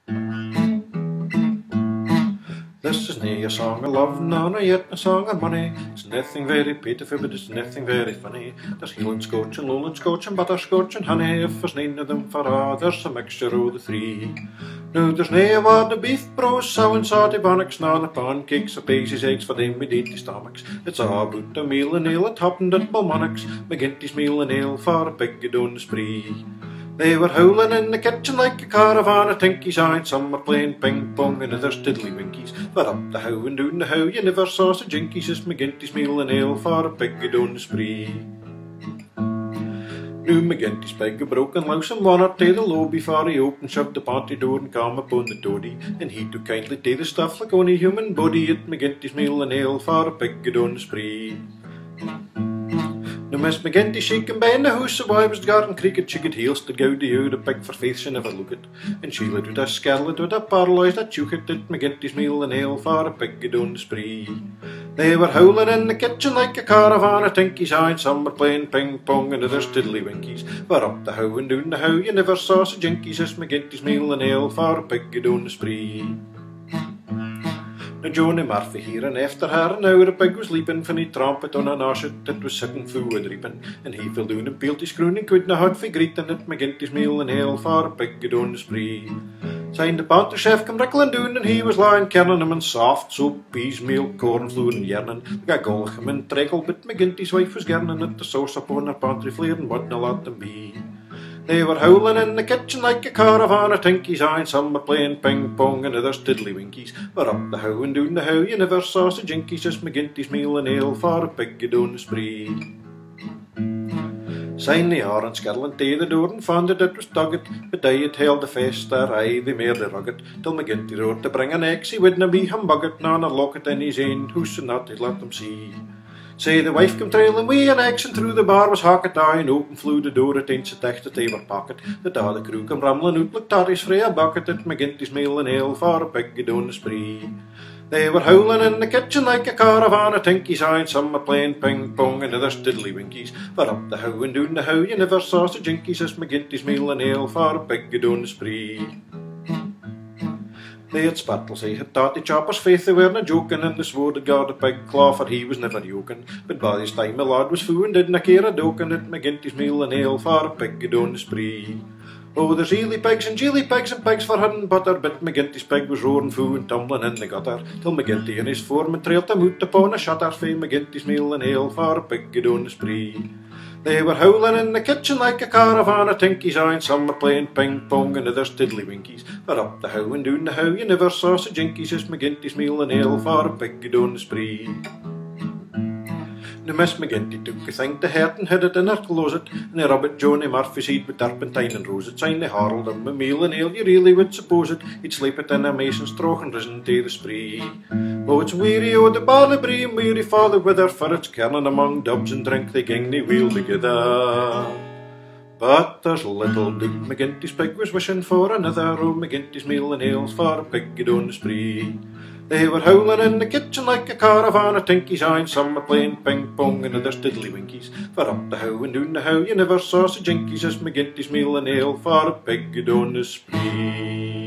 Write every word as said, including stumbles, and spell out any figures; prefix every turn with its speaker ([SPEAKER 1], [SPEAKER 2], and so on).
[SPEAKER 1] This is nae a song of love, nor yet a song of money. It's nothing very pitiful, but it's nothing very funny. There's Highland Scotch and Lowland Scotch and butterscotch and honey. If there's none of them for a, there's a mixture of the three. Now there's nae a word of beef brows, sow and salty bonnocks, nor the pancakes or paisley's eggs for them with dainty stomachs. It's a about a meal and ale at happened at Balmonac's, McGinty's meal and ale for a pig on the spree. They were howling in the kitchen like a caravan of tinkies, aye, and some were playing ping-pong and others tiddly-winkies. For up the how and down the how you never saw such jinkies as McGinty's meal and ale for a pig on the spree. Now McGinty's pig a broken louse and one or to the low before he opened, shoved the pantry door and came upon the toady. And he took kindly to the stuff like only human body at McGinty's meal and ale for a pig on the spree. Now Miss McGinty she can be in the house, so I was the garden cricket, she could heels to go to you, the pig for faith she never looked. And she led with a scarlet, with a paralysed, that you could at McGinty's meal and ale for a pig on the spree. They were howling in the kitchen like a caravan of tinkies, aye, and some were playing ping-pong and others tiddly-winkies. For up the how and down the how you never saw such jinkies as McGinty's meal and ale for a pig on the spree. Now Johnny Murphy here and after her, now the pig was leaping for he tramped on an arset that was sitting full with reaping. And he fell down and peeled his croon and couldna hard for greeting at McGinty's meal and ale for a pig on the spree. Signed the pantry chef come rickling down and he was lying kerning him in soft soap, peas, meal, corn, flour and yernin. Got golch him and treacle, but McGinty's wife was gerning at the sauce upon her pantry flare and wouldna let them be. They were howling in the kitchen like a caravan of tinkies, aye, and some were playing ping-pong and others tiddly-winkies. But up the how and down the how you never saw such jinkies as McGinty's meal and ale for a pig on the spree. Sign the hour and skirling to the door and found that it was tugged, but they had held the fest there, aye, they merely rugged, till McGinty wrote to bring an ex, he wouldna be humbugged, nor nor lock it in his ain house and not he'd let them see. Say the wife come trailing wi an axe and through the bar was hocket, aye, and open flew the door at ain't so dicht that they were pocket. The da the crew come rambling out like tarries frae a bucket at McGinty's meal and ale for a pig on the spree. They were howling in the kitchen like a caravan of tinkies, aye, and some were playing ping-pong and others tiddly-winkies. For up the how and down the how you never saw such jinkies as McGinty's meal and ale for a pig on the spree. They had spattles, they had taught the choppers faith they weren't joking, and they swore to God a pig claw for he was never yoking. But by this time my lad was fou and didna care a doken at McGinty's meal and ale for a pig on the spree. Oh, there's eely pigs and geely pigs and pigs for hunting butter, but McGinty's pig was roaring fou and tumbling in the gutter, till McGinty and his foreman trailed him out upon a shutter fae McGinty's meal and ale for a pig on the spree. They were howling in the kitchen like a caravan of tinkies, aye, and some were playing ping-pong and others tiddly-winkies. For up the how and down the how you never saw such jinkies as McGinty's meal and ale for a pig on the spree. Now Miss McGinty took a thing to heart and hid it in her closet, and they rubbed Johnny Murphy's head with turpentine and roses. Sign they harled him a meal and ale, you really would suppose it, he'd sleep it in a mason's trough and risen to the spree. Oh, it's weary o' the barley bree and weary for the weather, for it's kerning among dubs and drink they ging nae weel together. But there's little Doug McGinty's pig was wishing for another o' McGinty's meal and ales for a pig on the spree. They were howling in the kitchen like a caravan of tinkies, aye, and some were playing ping-pong and others tiddly-winkies. For up the how and down the how you never saw such jinkies as McGinty's meal and ale for a pig on the spree.